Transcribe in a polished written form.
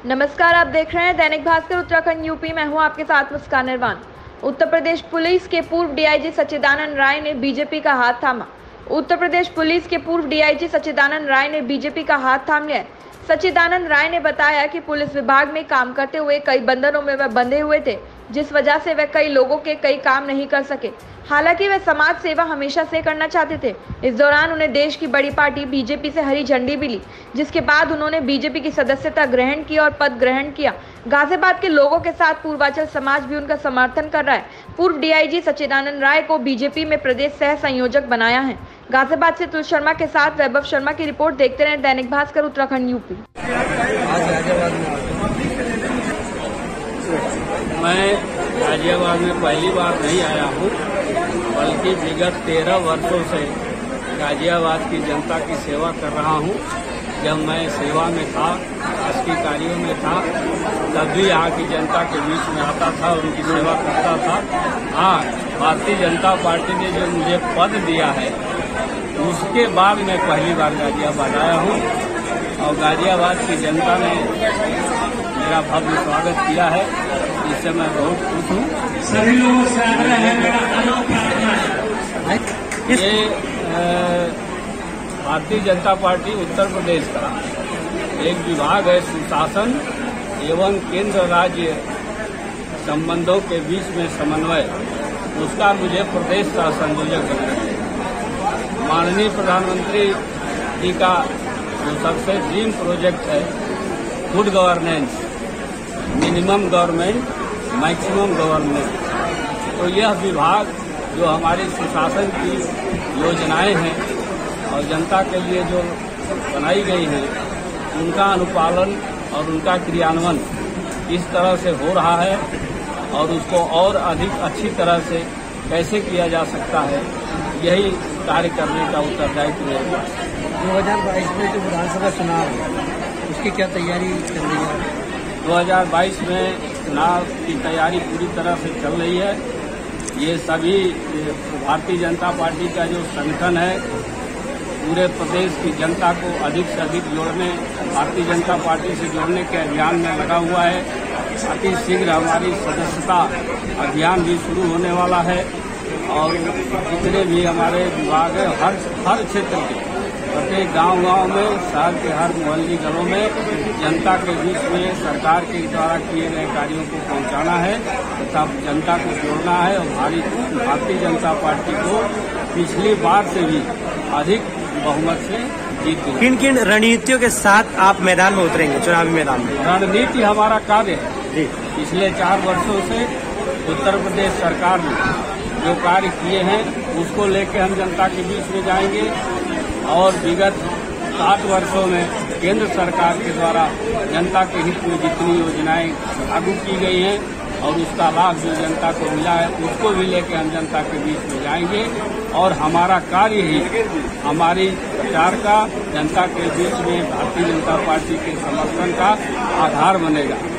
नमस्कार, आप देख रहे हैं दैनिक भास्कर उत्तराखंड यूपी। मैं हूं आपके साथ मुस्कान निर्वाण। उत्तर प्रदेश पुलिस के पूर्व डीआईजी सच्चिदानंद राय ने बीजेपी का हाथ थामा। उत्तर प्रदेश पुलिस के पूर्व डीआईजी सच्चिदानंद राय ने बीजेपी का हाथ थाम लिया है। सच्चिदानंद राय ने बताया कि पुलिस विभाग में काम करते हुए कई बंधनों में वह बंधे हुए थे, जिस वजह से वे कई लोगों के कई काम नहीं कर सके। हालांकि वे समाज सेवा हमेशा से करना चाहते थे। इस दौरान उन्हें देश की बड़ी पार्टी बीजेपी से हरी झंडी मिली, जिसके बाद उन्होंने बीजेपी की सदस्यता ग्रहण की और पद ग्रहण किया। गाजियाबाद के लोगों के साथ पूर्वांचल समाज भी उनका समर्थन कर रहा है। पूर्व डीआईजी सच्चिदानंद राय को बीजेपी में प्रदेश सह संयोजक बनाया है। गाजियाबाद से तुलसी शर्मा के साथ वैभव शर्मा की रिपोर्ट। देखते रहे दैनिक भास्कर उत्तराखंड यूपी। मैं गाजियाबाद में पहली बार नहीं आया हूँ, बल्कि विगत 13 वर्षों से गाजियाबाद की जनता की सेवा कर रहा हूँ। जब मैं सेवा में था, राष्ट्रीय कार्यों में था, तब भी यहाँ की जनता के बीच में आता था, उनकी सेवा करता था। हाँ, भारतीय जनता पार्टी ने जो मुझे पद दिया है, उसके बाद मैं पहली बार गाजियाबाद आया हूँ और गाजियाबाद की जनता ने मेरा भव्य स्वागत किया है। इससे मैं बहुत खुश हूँ। सभी लोगों से आग्रह है, ये भारतीय जनता पार्टी उत्तर प्रदेश का एक विभाग है, सुशासन एवं केंद्र राज्य संबंधों के बीच में समन्वय, उसका मुझे प्रदेश का संयोजक बनाया है। माननीय प्रधानमंत्री जी का जो सबसे ड्रीम प्रोजेक्ट है, good governance, minimum government, maximum government, तो यह विभाग जो हमारी सुशासन की योजनाएं हैं और जनता के लिए जो बनाई गई हैं, उनका अनुपालन और उनका क्रियान्वयन इस तरह से हो रहा है और उसको और अधिक अच्छी तरह से कैसे किया जा सकता है, यही कार्य करने का उत्तरदायित्व मेरे पास। 2022 में जो विधानसभा चुनाव है, उसकी क्या तैयारी चल रही है? 2022 में चुनाव की तैयारी पूरी तरह से चल रही है। ये सभी भारतीय जनता पार्टी का जो संगठन है, पूरे प्रदेश की जनता को अधिक से अधिक जोड़ने, भारतीय जनता पार्टी से जोड़ने के अभियान में लगा हुआ है। अति शीघ्र हमारी सदस्यता अभियान भी शुरू होने वाला है और जितने भी हमारे विभाग है, हर क्षेत्र के प्रत्येक गांव में, शहर के हर मोहल्ली घरों में जनता के बीच में सरकार के द्वारा किए गए कार्यों को पहुंचाना है तथा जनता को जोड़ना है और भारतीय जनता पार्टी को पिछली बार से भी अधिक बहुमत से जीत। किन किन रणनीतियों के साथ आप मैदान में उतरेंगे, चुनावी मैदान में? रणनीति हमारा कार्य है। पिछले 4 वर्षों से उत्तर प्रदेश सरकार ने जो कार्य किए हैं, उसको लेकर हम जनता के बीच में जाएंगे और विगत 7 वर्षों में केंद्र सरकार के द्वारा जनता के हित में जितनी योजनाएं लागू की गई हैं और उसका लाभ जो जनता को मिला है, उसको भी लेकर हम जनता के बीच में जाएंगे और हमारा कार्य ही हमारी प्रचार का जनता के बीच में भारतीय जनता पार्टी के समर्थन का आधार बनेगा।